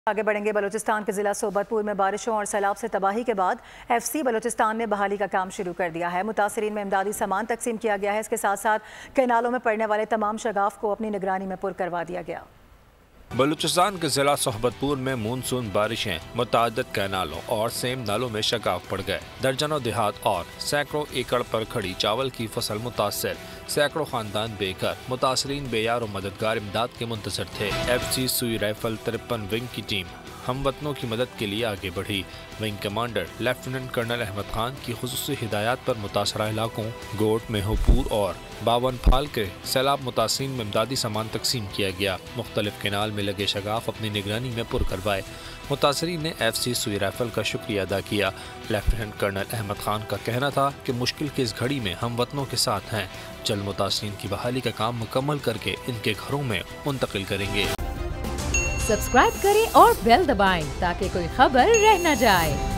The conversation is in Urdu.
آگے بڑھیں گے۔ بلوچستان کے ضلع صوبتپور میں بارشوں اور سیلاب سے تباہی کے بعد ایف سی بلوچستان نے بحالی کا کام شروع کر دیا ہے۔ متاثرین میں امدادی سامان تقسیم کیا گیا ہے۔ اس کے ساتھ ساتھ کینالوں میں پڑنے والے تمام شگاف کو اپنی نگرانی میں پر کروا دیا گیا۔ بلوچستان کے ضلع صوبتپور میں مونسون بارشیں متعدد کینالوں اور سیم نالوں میں شگاف پڑ گئے۔ درجنوں دیہات اور سینکڑوں ایکڑ پر کھڑی چاول کی فصل متاثر، سینکڑوں خاندان بے گھر۔ متاثرین بے یار و مددگار امداد کے منتظر تھے۔ ایف سی سوئی رائفل 53 ونگ کی ٹیم ہم وطنوں کی مدد کے لیے آگے بڑھی۔ Wing commander lieutenant colonel Ahmed Khan کی خصوصی ہدایات پر متاثرہ علاقوں گوٹ، میہوپور اور باون پھال کے سیلاب متاثرین میں امدادی سامان تقسیم کیا گیا۔ مختلف کینال میں لگے شگاف اپنی نگرانی میں پر کروائے۔ متاثرین نے ایف سی سوئی رائفل کا شکریہ ادا کیا۔ لیفٹیننٹ کرنل احمد خان کا کہنا تھا کہ مشکل کی اس گھڑی میں ہم وطنوں کے ساتھ ہیں۔ جلد متاثرین کی بحالی کا کام مکمل کر کے ان کے گھروں میں منتقل کریں گے۔ سبسکرائب کریں اور بیل دبائیں تاکہ کوئی خبر رہ نہ جائے۔